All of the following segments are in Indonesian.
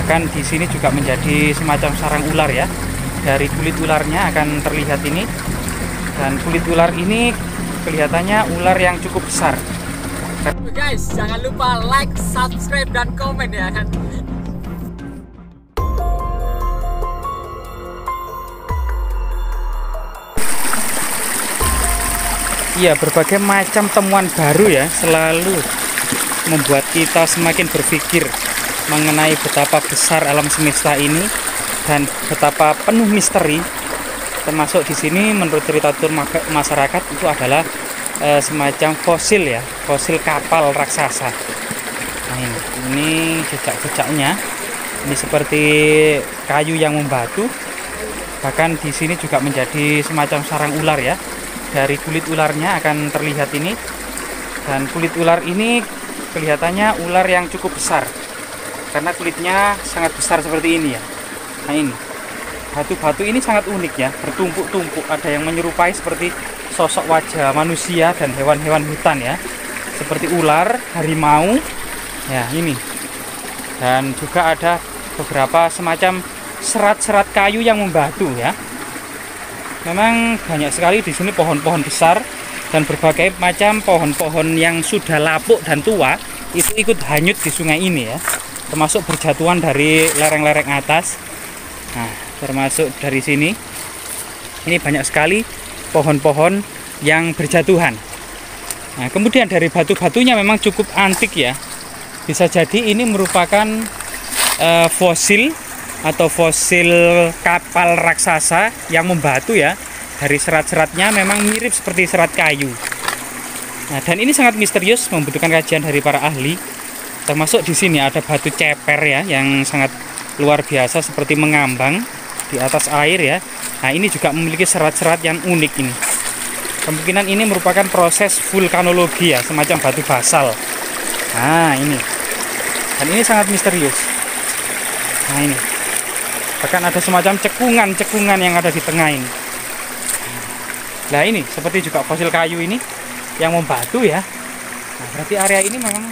Bahkan di sini juga menjadi semacam sarang ular ya. Dari kulit ularnya akan terlihat ini. Dan kulit ular ini kelihatannya ular yang cukup besar. Guys, jangan lupa like, subscribe, dan komen ya kan. Iya, berbagai macam temuan baru ya selalu membuat kita semakin berpikir mengenai betapa besar alam semesta ini dan betapa penuh misteri. Termasuk di sini menurut cerita masyarakat itu adalah semacam fosil ya, fosil kapal raksasa. Nah ini jejak-jejaknya. Ini seperti kayu yang membatu. Bahkan di sini juga menjadi semacam sarang ular ya. Dari kulit ularnya akan terlihat ini. Dan kulit ular ini kelihatannya ular yang cukup besar. Karena kulitnya sangat besar seperti ini ya. Nah ini, batu-batu ini sangat unik ya, bertumpuk-tumpuk. Ada yang menyerupai seperti sosok wajah manusia dan hewan-hewan hutan ya. Seperti ular, harimau. Ya ini. Dan juga ada beberapa semacam serat-serat kayu yang membatu ya. Memang banyak sekali di sini pohon-pohon besar dan berbagai macam pohon-pohon yang sudah lapuk dan tua itu ikut hanyut di sungai ini ya. Termasuk berjatuhan dari lereng-lereng atas. Nah, termasuk dari sini. Ini banyak sekali pohon-pohon yang berjatuhan. Nah, kemudian dari batu-batunya memang cukup antik ya. Bisa jadi ini merupakan fosil atau fosil kapal raksasa yang membatu ya. Dari serat-seratnya memang mirip seperti serat kayu. Nah, dan ini sangat misterius, membutuhkan kajian dari para ahli. Termasuk di sini ada batu ceper ya, yang sangat luar biasa seperti mengambang di atas air ya. Nah, ini juga memiliki serat-serat yang unik ini. Kemungkinan ini merupakan proses vulkanologi ya, semacam batu basal. Nah, ini. Dan ini sangat misterius. Nah, ini. Bahkan ada semacam cekungan-cekungan yang ada di tengah ini. Nah, ini seperti juga fosil kayu ini yang membatu ya. Nah, berarti area ini memang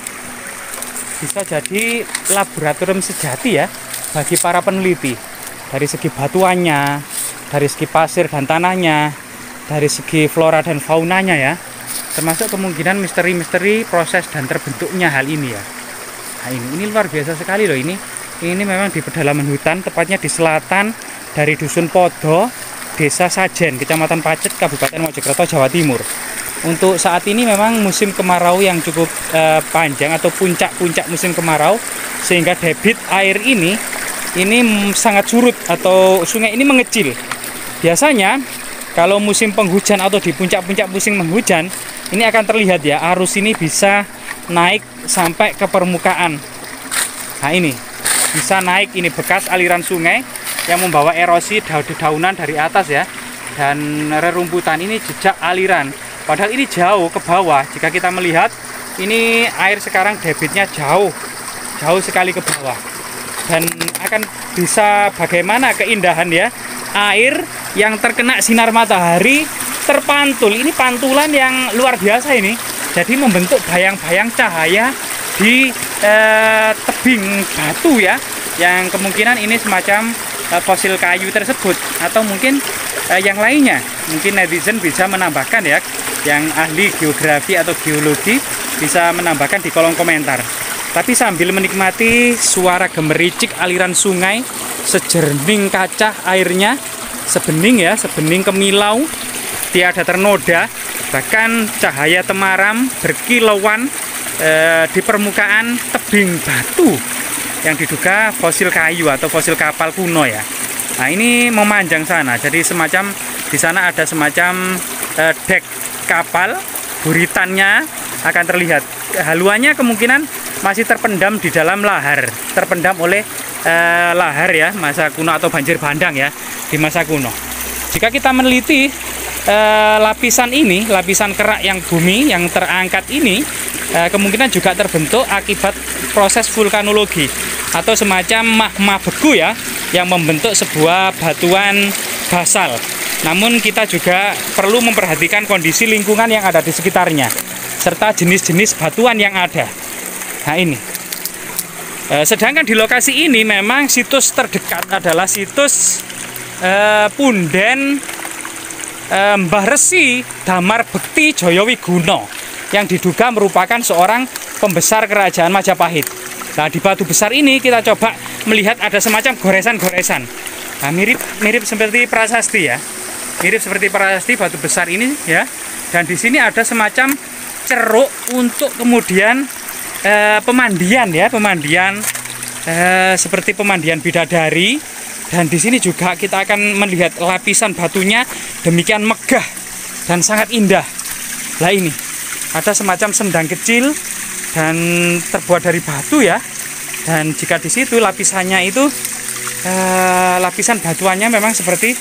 bisa jadi laboratorium sejati ya bagi para peneliti. Dari segi batuannya, dari segi pasir dan tanahnya, dari segi flora dan faunanya ya. Termasuk kemungkinan misteri-misteri proses dan terbentuknya hal ini ya. Nah, ini luar biasa sekali loh ini. Ini memang di pedalaman hutan, tepatnya di selatan dari Dusun Podo, Desa Sajen, Kecamatan Pacet, Kabupaten Mojokerto, Jawa Timur. Untuk saat ini memang musim kemarau yang cukup panjang atau puncak-puncak musim kemarau, sehingga debit air ini sangat surut atau sungai ini mengecil. Biasanya kalau musim penghujan atau di puncak-puncak musim penghujan ini akan terlihat ya, arus ini bisa naik sampai ke permukaan. Nah ini bisa naik, ini bekas aliran sungai yang membawa erosi dedaunan dari atas ya, dan rerumputan ini jejak aliran. Padahal ini jauh ke bawah. Jika kita melihat ini air sekarang debitnya jauh sekali ke bawah. Dan akan bisa bagaimana keindahan ya, air yang terkena sinar matahari terpantul. Ini pantulan yang luar biasa ini. Jadi membentuk bayang-bayang cahaya di tebing batu ya, yang kemungkinan ini semacam fosil kayu tersebut atau mungkin yang lainnya. Mungkin netizen bisa menambahkan ya, yang ahli geografi atau geologi bisa menambahkan di kolom komentar. Tapi sambil menikmati suara gemericik aliran sungai, sejernih kaca airnya, sebening ya, sebening kemilau, tiada ternoda, bahkan cahaya temaram berkilauan di permukaan tebing batu yang diduga fosil kayu atau fosil kapal kuno ya. Nah ini memanjang sana, jadi semacam di sana ada semacam dek kapal, buritannya akan terlihat. Haluannya kemungkinan masih terpendam di dalam lahar, terpendam oleh lahar ya, masa kuno atau banjir bandang ya di masa kuno. Jika kita meneliti lapisan ini, lapisan kerak yang bumi yang terangkat ini, kemungkinan juga terbentuk akibat proses vulkanologi atau semacam magma beku ya, yang membentuk sebuah batuan basal. Namun kita juga perlu memperhatikan kondisi lingkungan yang ada di sekitarnya serta jenis-jenis batuan yang ada. Nah ini Sedangkan di lokasi ini memang situs terdekat adalah situs Punden Mbah Resi Damar Bekti Jayawiguno yang diduga merupakan seorang pembesar kerajaan Majapahit. Nah, di batu besar ini kita coba melihat ada semacam goresan-goresan. Nah, mirip seperti prasasti ya. Mirip seperti prasasti batu besar ini ya. Dan di sini ada semacam ceruk untuk kemudian pemandian ya, seperti pemandian bidadari. Dan di sini juga kita akan melihat lapisan batunya demikian megah dan sangat indah. Nah, ini ada semacam sendang kecil dan terbuat dari batu ya. Dan jika di situ lapisannya itu lapisan batuannya memang seperti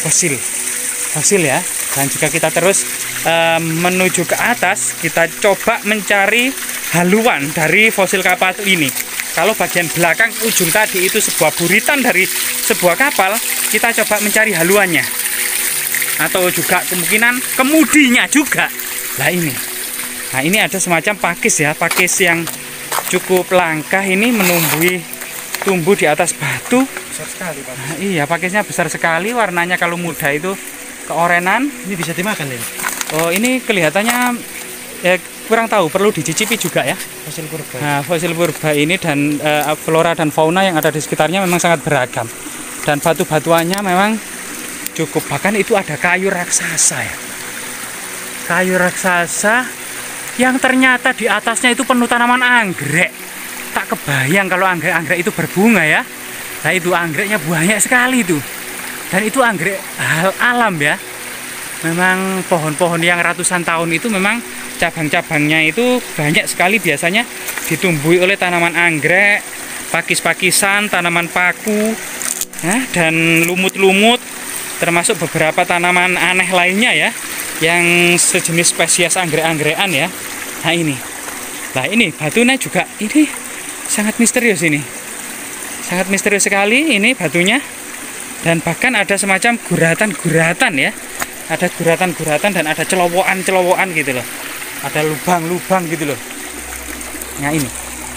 fosil ya. Dan jika kita terus menuju ke atas, kita coba mencari haluan dari fosil kapal ini. Kalau bagian belakang ujung tadi itu sebuah buritan dari sebuah kapal, kita coba mencari haluannya. Atau juga kemungkinan kemudinya juga. Nah, ini ada semacam pakis ya, pakis yang cukup langka ini tumbuh di atas batu. Besar sekali, Pak. Nah, iya, pakisnya besar sekali, warnanya kalau muda itu keorenan. Ini bisa dimakan ya? Oh, ini kelihatannya kurang tahu, perlu dicicipi juga ya. Fosil purba. Nah, fosil purba ini dan flora dan fauna yang ada di sekitarnya memang sangat beragam. Dan batu-batuannya memang cukup, bahkan itu ada kayu raksasa ya. Kayu raksasa yang ternyata di atasnya itu penuh tanaman anggrek. Tak kebayang kalau anggrek-anggrek itu berbunga ya. Nah, itu anggreknya banyak sekali tuh. Dan itu anggrek alam ya. Memang pohon-pohon yang ratusan tahun itu memang cabang-cabangnya itu banyak sekali, biasanya ditumbuhi oleh tanaman anggrek, pakis-pakisan, tanaman paku, ya, dan lumut-lumut, termasuk beberapa tanaman aneh lainnya ya, yang sejenis spesies anggrek-anggekan ya. Nah, ini batunya juga ini sangat misterius ini. Sangat misterius sekali ini batunya. Dan bahkan ada semacam guratan-guratan ya. Ada guratan-guratan dan ada celowokan-celowokan gitu loh. Ada lubang-lubang gitu loh. Nah, ini.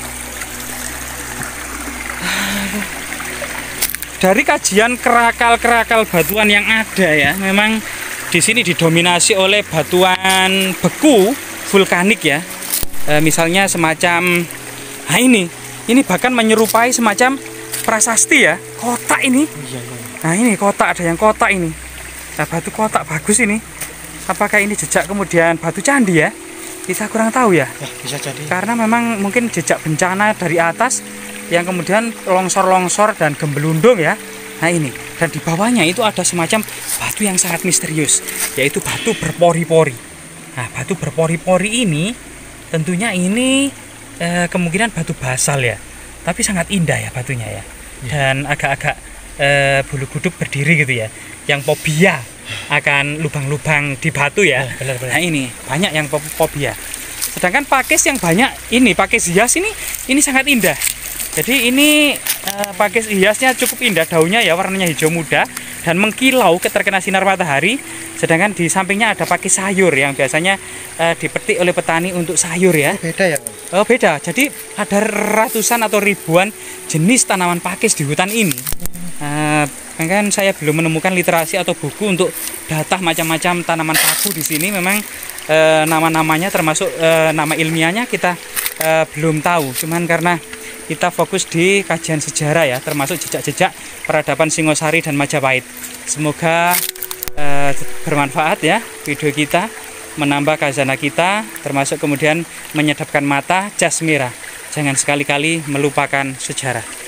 Dari kajian kerakal-kerakal batuan yang ada ya, memang di sini didominasi oleh batuan beku vulkanik ya. Misalnya semacam, nah ini bahkan menyerupai semacam prasasti ya, kotak ini. Nah, ini kotak, ada yang kotak ini. Nah, batu kotak bagus ini. Apakah ini jejak kemudian batu candi ya? Kita kurang tahu ya. Bisa jadi. Karena memang mungkin jejak bencana dari atas yang kemudian longsor-longsor dan gembelundung ya. Nah, ini. Dan di bawahnya itu ada semacam batu yang sangat misterius, yaitu batu berpori-pori. Nah, batu berpori-pori ini tentunya ini kemungkinan batu basal ya. Tapi sangat indah ya batunya ya. Dan agak-agak bulu kuduk berdiri gitu ya. Yang fobia akan lubang-lubang di batu ya. Benar. Nah, ini banyak yang fobia. Sedangkan pakis yang banyak ini, pakis hias ini sangat indah. Jadi ini pakis hiasnya cukup indah, daunnya ya warnanya hijau muda dan mengkilau terkena sinar matahari. Sedangkan di sampingnya ada pakis sayur yang biasanya dipetik oleh petani untuk sayur ya. Beda ya? Oh, beda. Jadi ada ratusan atau ribuan jenis tanaman pakis di hutan ini. Kan saya belum menemukan literasi atau buku untuk data macam-macam tanaman paku di sini. Memang nama-namanya termasuk nama ilmiahnya kita belum tahu. Cuman karena kita fokus di kajian sejarah ya, termasuk jejak-jejak peradaban Singosari dan Majapahit. Semoga bermanfaat ya video kita, menambah khazanah kita, termasuk kemudian menyedapkan mata jas merah. Jangan sekali-kali melupakan sejarah.